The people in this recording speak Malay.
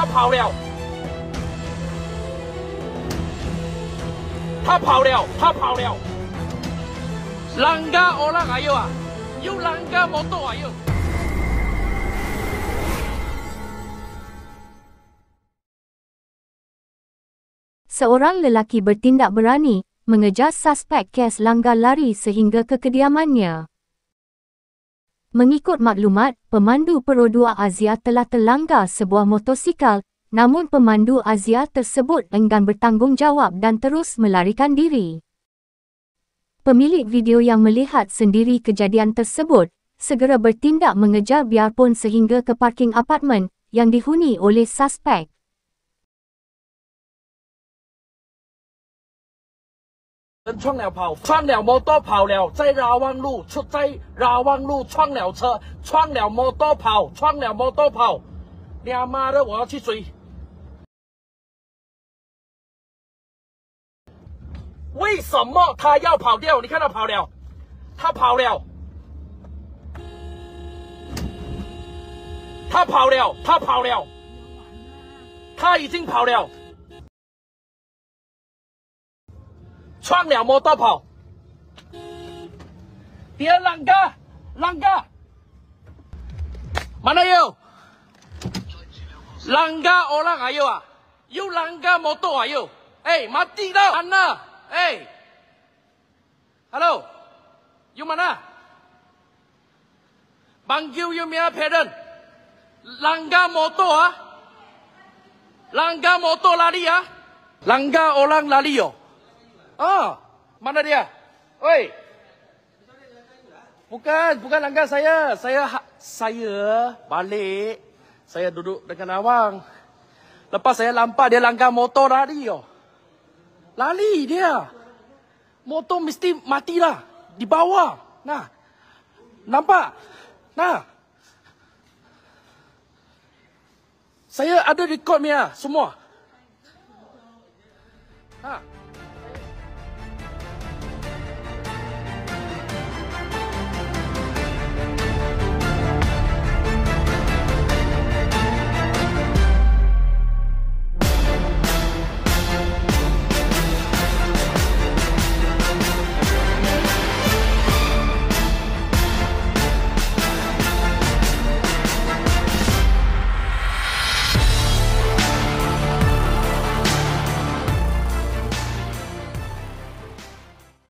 他跑了，他跑了，他跑了。Langgar orang ayo ah, you langgar motor ayo. Seorang lelaki bertindak berani mengejar suspek kes langgar lari sehingga ke kediamannya. Mengikut maklumat, pemandu Perodua Azia telah terlanggar sebuah motosikal, namun pemandu Azia tersebut enggan bertanggungjawab dan terus melarikan diri. Pemilik video yang melihat sendiri kejadian tersebut, segera bertindak mengejar biarpun sehingga ke parking apartmen yang dihuni oleh suspek. 人撞了跑，撞了摩托跑了，在ราวัง路出在ราวัง路撞了车，撞了摩托跑，撞了摩托跑，你妈的，我要去追！为什么他要跑掉？你看他跑了，他跑了，他跑了，他跑了，他已经跑了。 撞了摩托跑，dia langgar, langgar, mana you? Langgar orang ayo ah, you langgar motor ayo, mati dah, mana? Hello, you mana? Panggil you punya parent, langgar motor ah, langgar motor lari ah, langgar orang lari yo. Mana dia? Oi. Bukan langgar saya. Saya balik. Saya duduk dengan awang. Lepas saya lampak dia langgar motor lari yo. Lari dia. Motor mesti matilah di bawah. Nah. Nampak? Nah. Saya ada record semua.